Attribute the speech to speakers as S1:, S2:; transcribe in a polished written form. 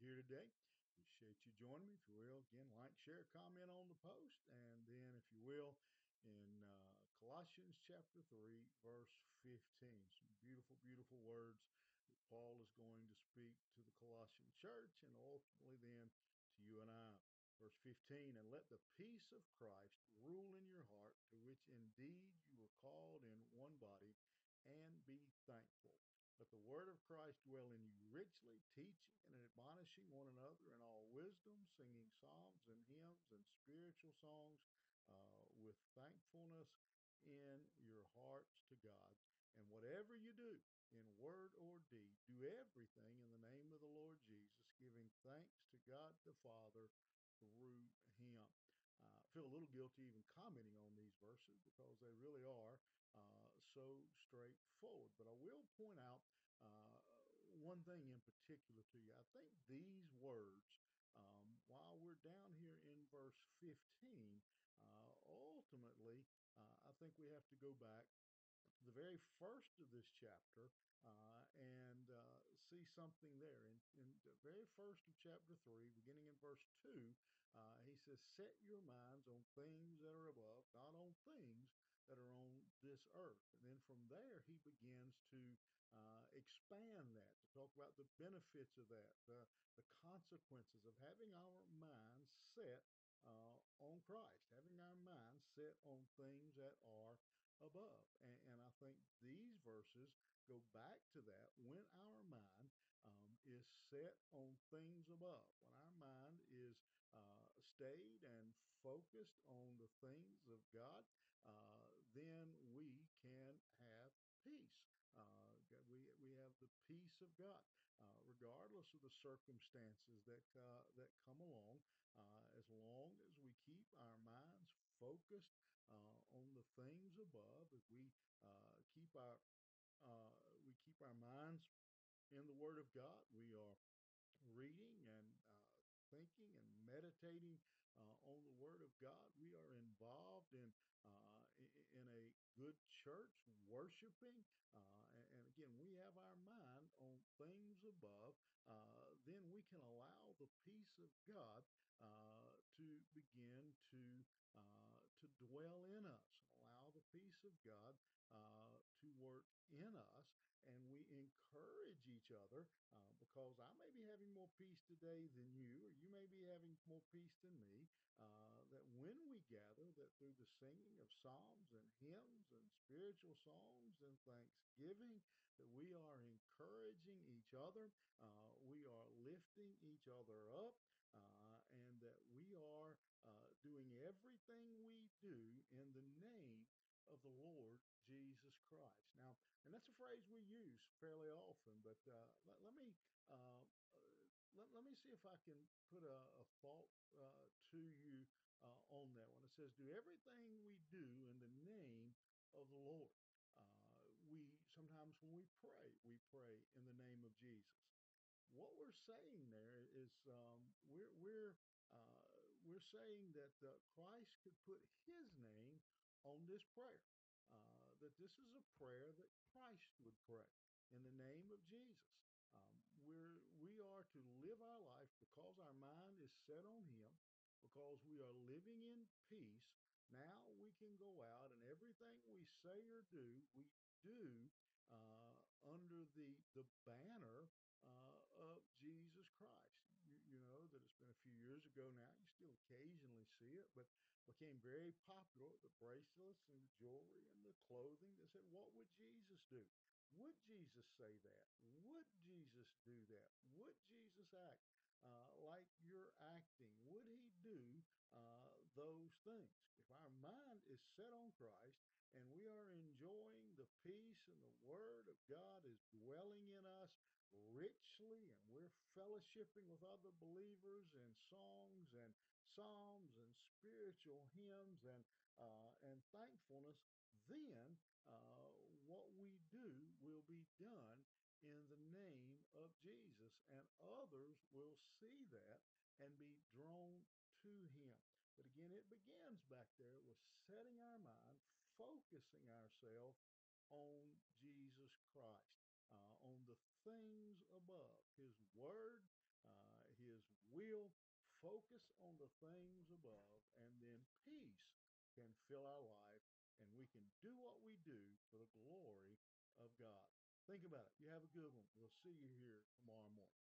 S1: here today. Appreciate you joining me. If you will, again, like, share, comment on the post. And then, if you will, in Colossians chapter 3, verse 15, some beautiful, beautiful words that Paul is going to speak to the Colossian church and ultimately then to you and I. Verse 15, and let the peace of Christ rule in your heart, to which indeed you were called in one body, and be thankful. Let the word of Christ dwell in you richly, teaching and admonishing one another in all wisdom, singing psalms and hymns and spiritual songs with thankfulness in your hearts to God. And whatever you do, in word or deed, do everything in the name of the Lord Jesus, giving thanks to God the Father through him. I feel a little guilty even commenting on these verses because they really are so straightforward. But I will point out uh, one thing in particular to you. I think these words, while we're down here in verse 15, ultimately, I think we have to go back the very first of this chapter and see something there. In the very first of chapter 3, beginning in verse 2, he says, set your minds on things that are above, not on things that are on this earth. And then from there, he begins to expand that, to talk about the benefits of that, the consequences of having our minds set on Christ, having our minds set on things that are above. And I think these verses go back to that when our mind is set on things above, when our mind is stayed and focused on the things of God, then we can have peace. We have the peace of God, regardless of the circumstances that come along. As long as we keep our minds focused on the things above, if uh, keep our we keep our minds in the Word of God, we are reading and thinking and meditating on the Word of God. We are involved in a good church, worshiping, and again, we have our mind on things above. Then we can allow the peace of God to begin to dwell in us, allow the peace of God to work in us, and we encourage each other because I may be having more peace today than you, or you may be having more peace than me. That when we gather, that through the singing of psalms and hymns and spiritual songs and thanksgiving, that we are encouraging each other, we are lifting each other up, and that we are doing everything we do in the name of the Lord Jesus Christ. Now, and that's a phrase we use fairly often. But let me uh, let me see if I can put a thought to you on that one. It says, "Do everything we do in the name of the Lord." We sometimes when we pray in the name of Jesus. What we're saying there is uh, we're saying that Christ could put His name on this prayer. That this is a prayer that Christ would pray in the name of Jesus. We are to live our life because our mind is set on Him, because we are living in peace. Now we can go out and everything we say or do, we do under the banner of Jesus Christ. You know that it's been a few years ago now. You still occasionally see it, but became very popular. The bracelets and the jewelry and the clothing that said, "What would Jesus do?" Would Jesus say that? Would Jesus do that? Would Jesus act like you're acting? Would he do those things? If our mind is set on Christ and we are enjoying the peace and the Word of God is dwelling in us richly, and we're fellowshipping with other believers in songs and psalms and spiritual hymns and thankfulness, then what we do will be done in the name of Jesus, and others will see that and be drawn to Him. But again, it begins back there with setting our mind, focusing ourselves on Jesus Christ, on the things above, His Word, we'll focus on the things above, and then peace can fill our life, and we can do what we do for the glory of God. Think about it. You have a good one. We'll see you here tomorrow morning.